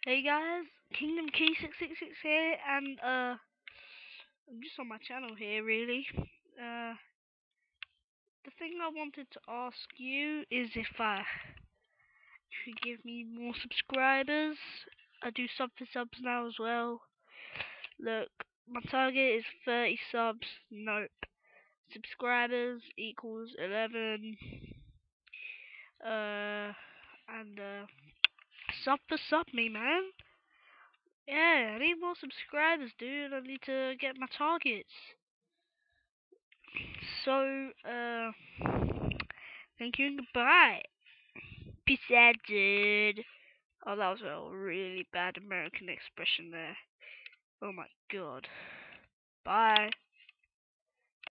Hey guys, Kingdom Key 666 here, and I'm just on my channel here really. The thing I wanted to ask you is if you could give me more subscribers. I do sub for subs now as well. Look, my target is 30 subs. Nope. Subscribers equals 11. And sub for sub me, man. Yeah, I need more subscribers, dude. I need to get my targets. So, thank you and goodbye. Peace out, dude. Oh, that was a really bad American expression there. Oh my god. Bye.